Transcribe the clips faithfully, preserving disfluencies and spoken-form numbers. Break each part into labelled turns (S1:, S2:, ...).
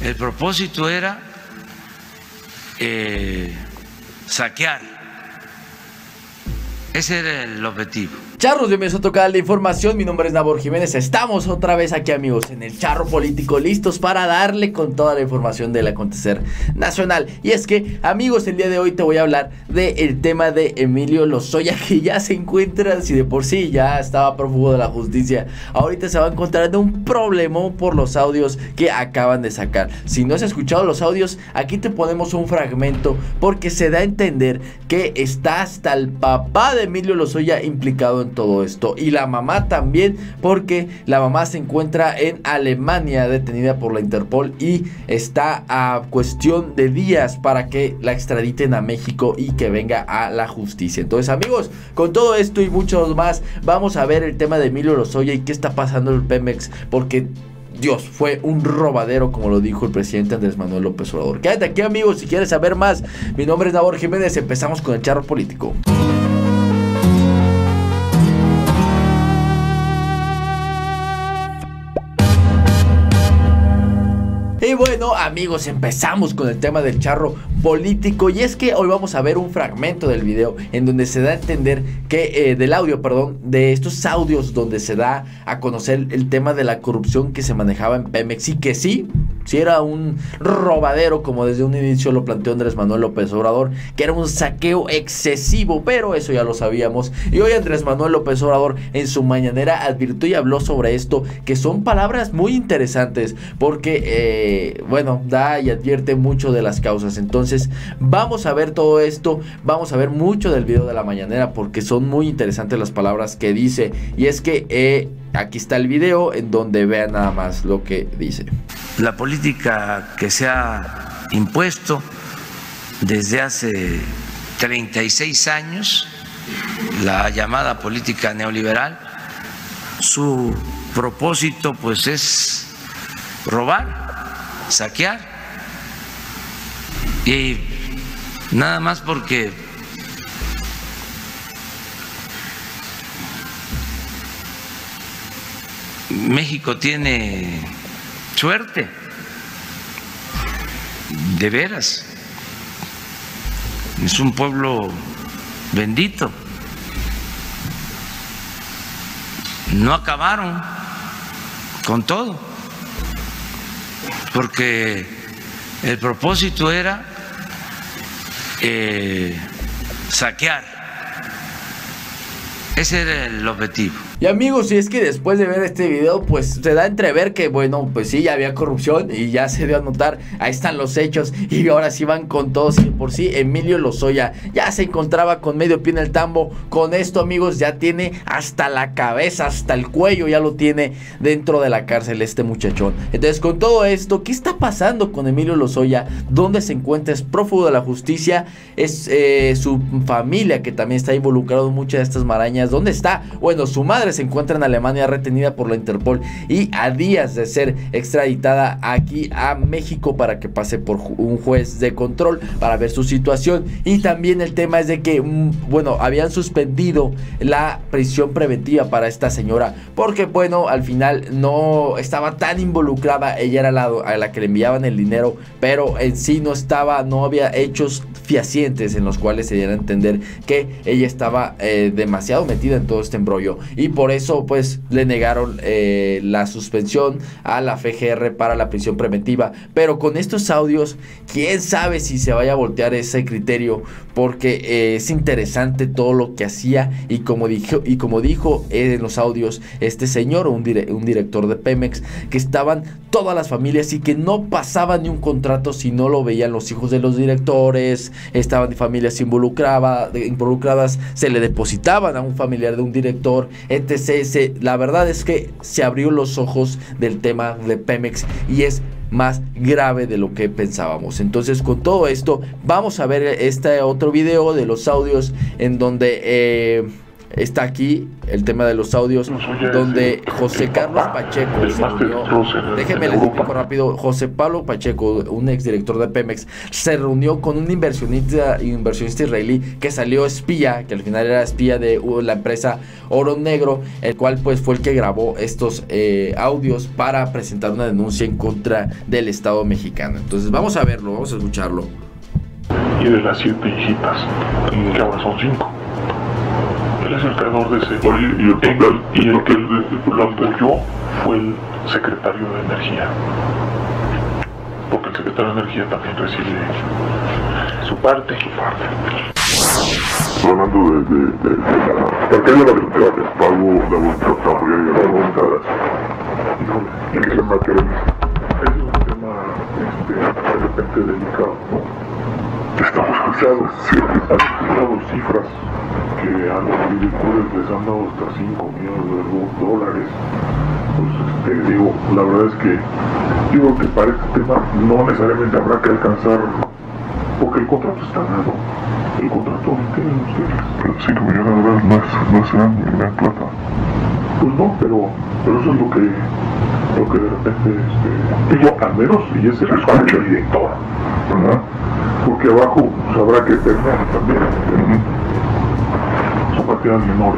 S1: el propósito era eh, saquear. Ese era el objetivo.
S2: Charros, bienvenidos a otro canal de información. Mi nombre es Nabor Jiménez. Estamos otra vez aquí, amigos, en el Charro Político, listos para darle con toda la información del acontecer nacional. Y es que, amigos, el día de hoy te voy a hablar del tema de Emilio Lozoya, que ya se encuentra, si de por sí ya estaba prófugo de la justicia, ahorita se va a encontrar en un problema por los audios que acaban de sacar. Si no has escuchado los audios, aquí te ponemos un fragmento, porque se da a entender que está hasta el papá de Emilio Lozoya implicado en todo esto, y la mamá también, porque la mamá se encuentra en Alemania detenida por la Interpol y está a cuestión de días para que la extraditen a México y que venga a la justicia. Entonces, amigos, con todo esto y muchos más, vamos a ver el tema de Emilio Lozoya y qué está pasando en el Pemex, porque Dios, fue un robadero, como lo dijo el presidente Andrés Manuel López Obrador. Quédate aquí, amigos, si quieres saber más. Mi nombre es Nabor Jiménez. Empezamos con el Charro Político. Y bueno, amigos, empezamos con el tema del Charro Político, y es que hoy vamos a ver un fragmento del video en donde se da a entender que, eh, del audio, perdón, de estos audios donde se da a conocer el tema de la corrupción que se manejaba en Pemex, y que sí, sí era un robadero, como desde un inicio lo planteó Andrés Manuel López Obrador, que era un saqueo excesivo, pero eso ya lo sabíamos. Y hoy Andrés Manuel López Obrador en su mañanera advirtió y habló sobre esto, que son palabras muy interesantes, porque eh, bueno, da y advierte mucho de las causas. Entonces vamos a ver todo esto, vamos a ver mucho del video de la mañanera, porque son muy interesantes las palabras que dice. Y es que eh, aquí está el video en donde vean nada más lo que dice.
S1: La política que se ha impuesto desde hace treinta y seis años, la llamada política neoliberal, su propósito pues es robar, saquear, y nada más porque México tiene suerte, de veras, es un pueblo bendito. No acabaron con todo, porque el propósito era eh, saquear. Ese era el objetivo.
S2: Y amigos, si es que después de ver este video, pues se da a entrever que, bueno, pues sí, ya había corrupción y ya se dio a notar. Ahí están los hechos y ahora sí van con todos. Y por sí, Emilio Lozoya ya se encontraba con medio pie en el tambo. Con esto, amigos, ya tiene hasta la cabeza, hasta el cuello, ya lo tiene dentro de la cárcel este muchachón. Entonces, con todo esto, ¿qué está pasando con Emilio Lozoya? ¿Dónde se encuentra? Es prófugo de la justicia. Es eh, su familia, que también está involucrado en muchas de estas marañas. ¿Dónde está? Bueno, su madre se encuentra en Alemania retenida por la Interpol y a días de ser extraditada aquí a México para que pase por un juez de control para ver su situación. Y también el tema es de que, bueno, habían suspendido la prisión preventiva para esta señora porque, bueno, al final no estaba tan involucrada. Ella era la a la que le enviaban el dinero, pero en sí no estaba, no había hechos fehacientes en los cuales se diera a entender que ella estaba eh, demasiado metida en todo este embrollo, y por eso pues le negaron eh, la suspensión a la F G R para la prisión preventiva. Pero con estos audios, quién sabe si se vaya a voltear ese criterio, porque eh, es interesante todo lo que hacía, y como dijo, y como dijo en los audios este señor, un, dire, un director de Pemex, que estaban todas las familias y que no pasaba ni un contrato si no lo veían los hijos de los directores. Estaban familias involucraba, involucradas, se le depositaban a un familiar de un director, etcétera. Se, la verdad es que se abrió los ojos del tema de Pemex y es más grave de lo que pensábamos. Entonces, con todo esto, vamos a ver este otro video de los audios en donde eh, está aquí el tema de los audios, donde José Carlos Pacheco se reunió. Déjenme les explico rápido. José Pablo Pacheco, un exdirector de Pemex, se reunió con un inversionista, inversionista israelí que salió espía, que al final era espía de la empresa Oro Negro, el cual pues fue el que grabó estos eh, audios para presentar una denuncia en contra del Estado mexicano. Entonces vamos a verlo, vamos a escucharlo.
S3: Y de las siete hijitas, que ahora son cinco. Él es el creador de ese. Oye, y el, el, y el que lo apoyó fue el secretario de Energía. Porque el secretario de Energía también recibe su parte. Su parte.
S4: Hablando de, de, de, de la... ¿Por qué hay una voluntad de pago de voluntad porque hay una voluntad? ¿Y qué tema que es un tema, este, de repente delicado, ¿no? Estamos escuchando, sí, han escuchado cifras que a los agricultores les han dado hasta cinco millones de dólares. Pues este, digo, la verdad es que digo que para este tema no necesariamente habrá que alcanzar, porque el contrato está dado, el contrato lo tienen ustedes. Pero cinco millones de dólares no es, no es gran, gran plata. Pues no, pero, pero eso es lo que, lo que de repente, este, digo, al menos, y ese es el director, ¿verdad? Porque abajo pues, habrá que tener también, son cantidades menores.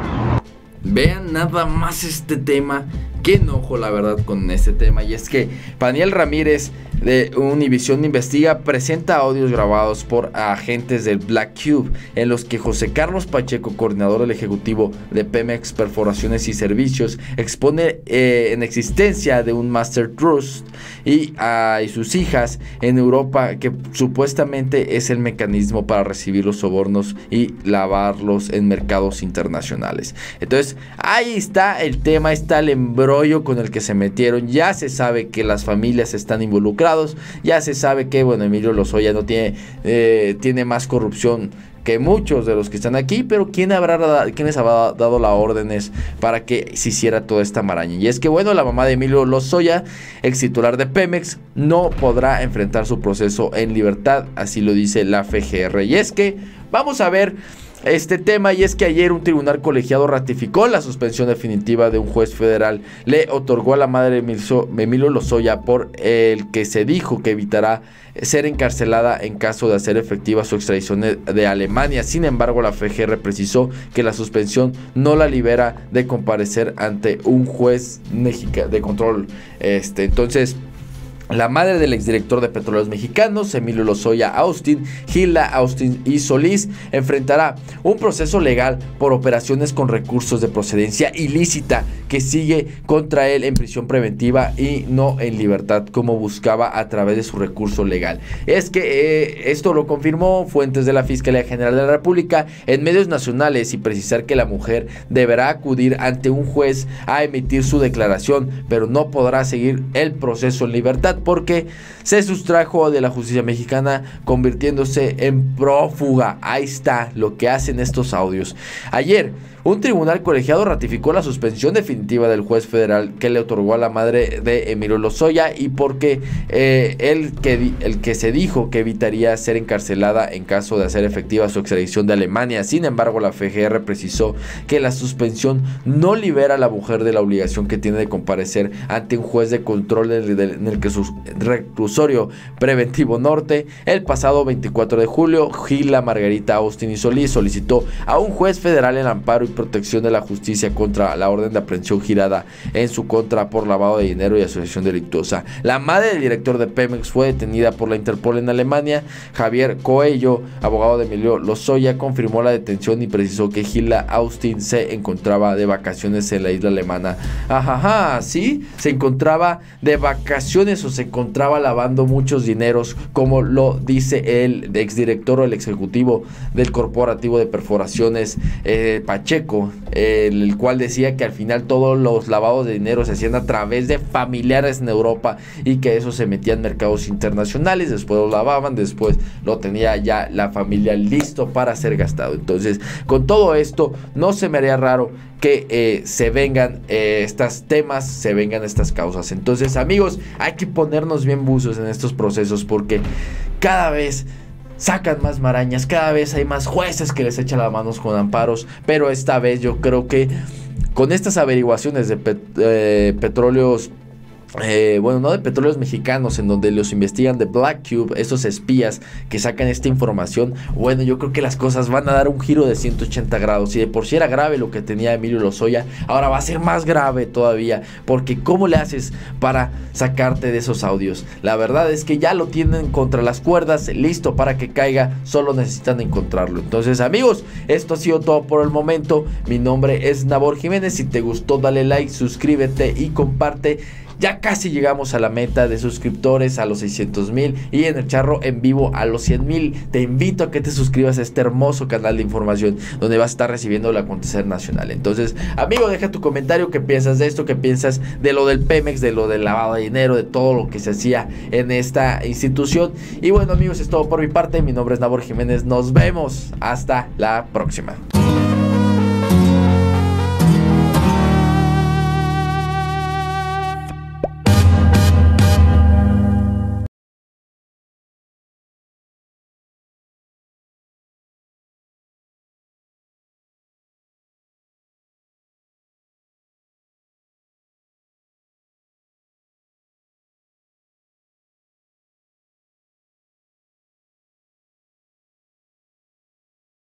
S2: Vean nada más este tema. Qué enojo la verdad con este tema. Y es que Paniel Ramírez de Univision Investiga presenta audios grabados por agentes del Black Cube, en los que José Carlos Pacheco, coordinador del ejecutivo de Pemex Perforaciones y Servicios, expone eh, en existencia de un Master Trust y, uh, y sus hijas en Europa, que supuestamente es el mecanismo para recibir los sobornos y lavarlos en mercados internacionales. Entonces ahí está el tema, está el embrollo con el que se metieron. Ya se sabe que las familias están involucradas, ya se sabe que, bueno, Emilio Lozoya no tiene, eh, tiene más corrupción que muchos de los que están aquí, pero ¿quién habrá dado, quiénes habrá dado las órdenes para que se hiciera toda esta maraña? Y es que, bueno, la mamá de Emilio Lozoya, ex titular de Pemex, no podrá enfrentar su proceso en libertad, así lo dice la F G R. Y es que vamos a ver este tema, y es que ayer un tribunal colegiado ratificó la suspensión definitiva de un juez federal. Le otorgó a la madre de Emilio Lozoya, por el que se dijo que evitará ser encarcelada en caso de hacer efectiva su extradición de Alemania. Sin embargo, la F G R precisó que la suspensión no la libera de comparecer ante un juez de control. Este, entonces, la madre del exdirector de Petróleos Mexicanos, Emilio Lozoya Austin, Gilda Austin y Solís, enfrentará un proceso legal por operaciones con recursos de procedencia ilícita que sigue contra él en prisión preventiva y no en libertad, como buscaba a través de su recurso legal. Es que eh, esto lo confirmó fuentes de la Fiscalía General de la República en medios nacionales, y precisar que la mujer deberá acudir ante un juez a emitir su declaración, pero no podrá seguir el proceso en libertad porque se sustrajo de la justicia mexicana, convirtiéndose en prófuga. Ahí está lo que hacen estos audios. Ayer, un tribunal colegiado ratificó la suspensión definitiva del juez federal que le otorgó a la madre de Emilio Lozoya, y porque eh, el, que, el que se dijo que evitaría ser encarcelada en caso de hacer efectiva su extradición de Alemania. Sin embargo, la F G R precisó que la suspensión no libera a la mujer de la obligación que tiene de comparecer ante un juez de control en el, en el que su reclusorio preventivo norte. El pasado veinticuatro de julio, Gilda Margarita Austin y Solís solicitó a un juez federal el amparo y protección de la justicia contra la orden de aprehensión girada en su contra por lavado de dinero y asociación delictuosa. La madre del director de Pemex fue detenida por la Interpol en Alemania. Javier Coello, abogado de Emilio Lozoya, confirmó la detención y precisó que Gilda Austin se encontraba de vacaciones en la isla alemana. Ajaja, sí, se encontraba de vacaciones o se encontraba lavando muchos dineros, como lo dice el exdirector o el ejecutivo del corporativo de perforaciones, eh, Pacheco, el, el cual decía que al final todos los lavados de dinero se hacían a través de familiares en Europa, y que eso se metía en mercados internacionales, después lo lavaban, después lo tenía ya la familia listo para ser gastado. Entonces, con todo esto, no se me haría raro que eh, se vengan eh, estos temas, se vengan estas causas. Entonces, amigos, hay que ponernos bien buzos en estos procesos, porque cada vez sacan más marañas, cada vez hay más jueces que les echan las manos con amparos, pero esta vez yo creo que con estas averiguaciones de pet, eh, petróleos, Eh, bueno, no de petróleos mexicanos, en donde los investigan de Black Cube, esos espías que sacan esta información, bueno, yo creo que las cosas van a dar un giro de ciento ochenta grados. Y de por sí era grave lo que tenía Emilio Lozoya, ahora va a ser más grave todavía, porque ¿cómo le haces para sacarte de esos audios? La verdad es que ya lo tienen contra las cuerdas, listo para que caiga, solo necesitan encontrarlo. Entonces, amigos, esto ha sido todo por el momento. Mi nombre es Nabor Jiménez. Si te gustó, dale like, suscríbete y comparte. Ya casi llegamos a la meta de suscriptores, a los seiscientos mil, y en el charro en vivo a los cien mil. Te invito a que te suscribas a este hermoso canal de información donde vas a estar recibiendo el acontecer nacional. Entonces, amigo, deja tu comentario, qué piensas de esto, qué piensas de lo del Pemex, de lo del lavado de dinero, de todo lo que se hacía en esta institución. Y bueno, amigos, es todo por mi parte. Mi nombre es Nabor Jiménez. Nos vemos hasta la próxima.